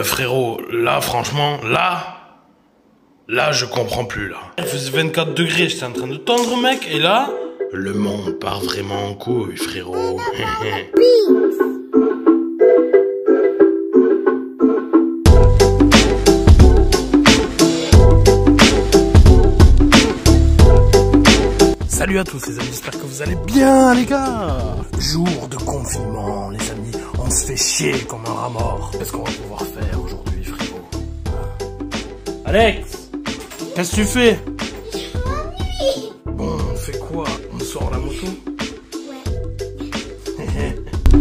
Frérot, là, franchement, là, je comprends plus, là. Il faisait 24 degrés, j'étais en train de tendre, mec, et là, le monde part vraiment en couille, frérot. Salut à tous les amis, j'espère que vous allez bien les gars. Jour de confinement les amis, on se fait chier comme un rat mort. Qu'est-ce qu'on va pouvoir faire aujourd'hui frérot? Alex, qu'est-ce que tu fais? Bon, on fait quoi? On sort la moto? Ouais.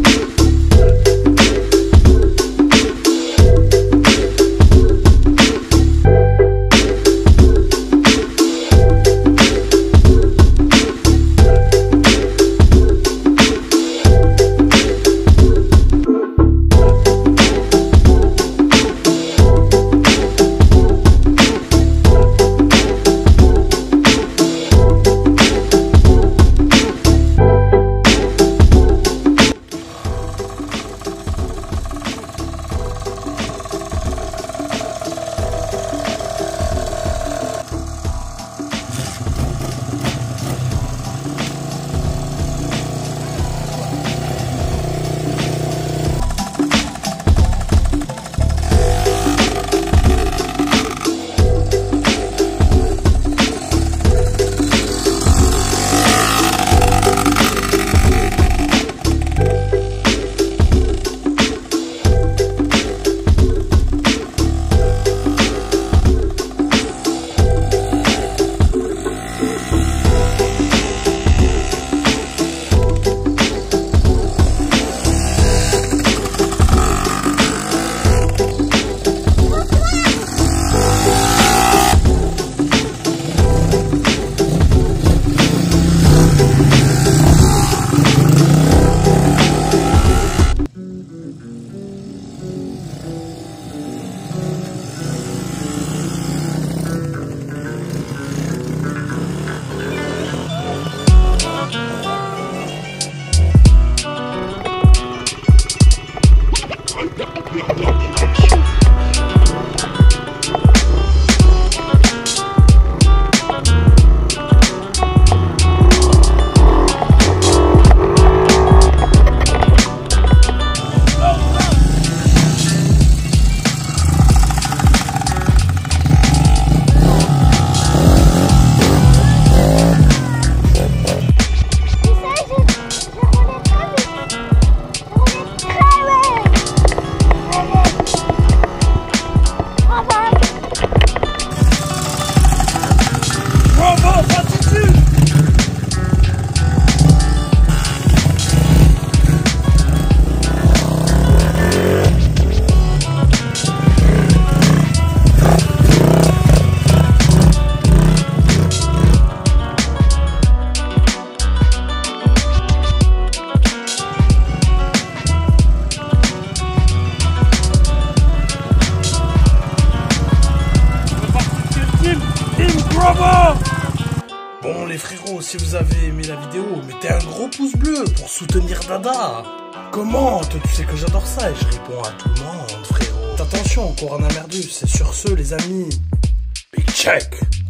Bon les frérots, si vous avez aimé la vidéo, mettez un gros pouce bleu pour soutenir Dada. Commente, tu sais que j'adore ça et je réponds à tout le monde frérot. Attention, Corona Merdus, c'est sur ce les amis. Big check.